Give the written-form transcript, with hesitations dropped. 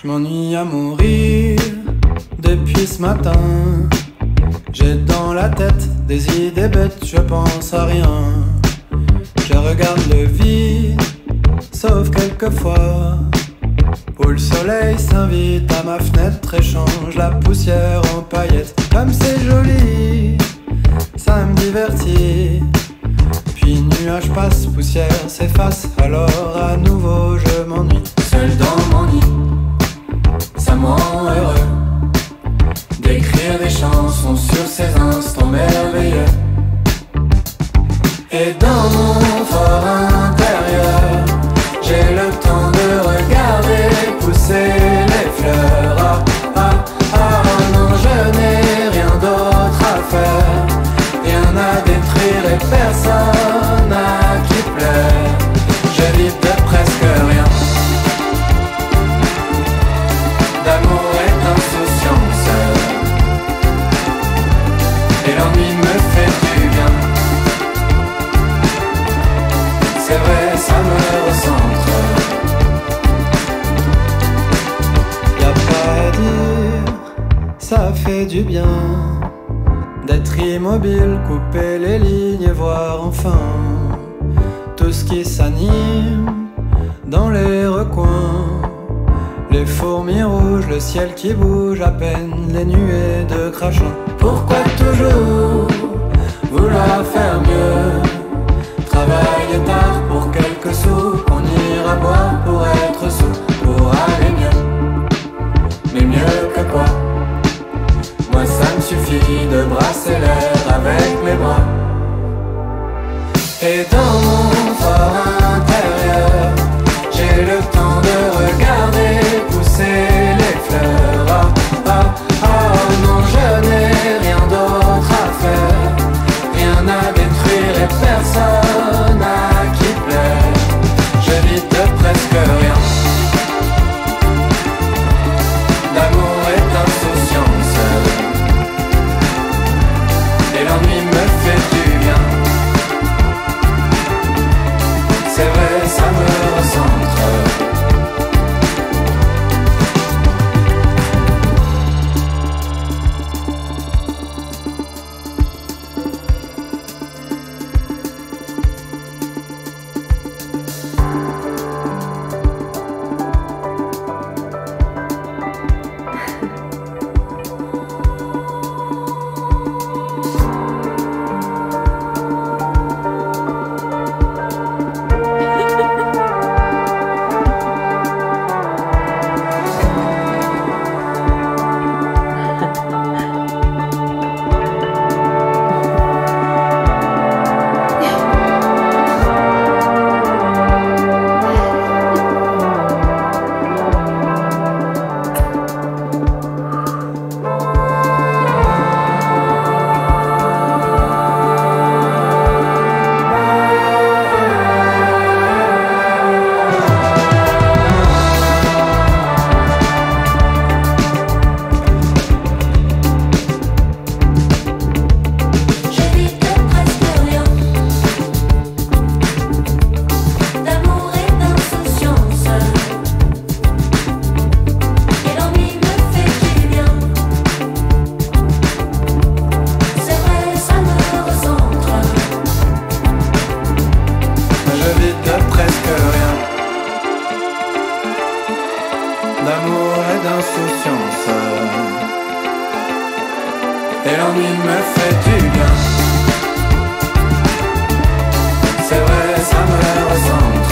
Je m'ennuie à mourir depuis ce matin. J'ai dans la tête des idées bêtes, je pense à rien. Je regarde le vide, sauf quelquefois où le soleil s'invite à ma fenêtre et change la poussière en paillettes. Comme c'est joli, ça me divertit. Puis nuage passe, poussière s'efface, alors à nouveau je m'ennuie. Seul dans mon nid, ça me rend heureux d'écrire des chansons sur ces instants merveilleux. Et dans mon fort intérieur, j'ai le temps de regarder pousser les fleurs. Ah, ah, ah, non, je n'ai rien d'autre à faire, rien à détruire et personne à qui plaire. Je vis de presque rien, d'amour et d'insouciance, et l'ennui me fait du bien. C'est vrai, ça me recentre. Y'a pas à dire, ça fait du bien d'être immobile, couper les lignes et voir enfin tout ce qui s'anime dans les recoins. Les fourmis rouges, le ciel qui bouge à peine, les nuées de crachin. Pourquoi toujours vouloir faire mieux? Travailler tard pour quelques sous, qu'on ira boire pour être sous, pour aller mieux. Mais mieux que quoi? Moi ça me suffit de brasser l'air avec mes bras. Et dans mon fort intérieur, j'ai le temps de regarder pousser les fleurs. Ah, ah, ah, non, je n'ai rien d'autre à faire, rien à détruire et personne à qui plaire. Je vis de presque rien, d'amour et d'insouciance, et l'ennui me fait du bien. C'est vrai, ça me recentre. D'amour et d'insouciance, et l'ennui me fait du bien. C'est vrai, ça me ressemble.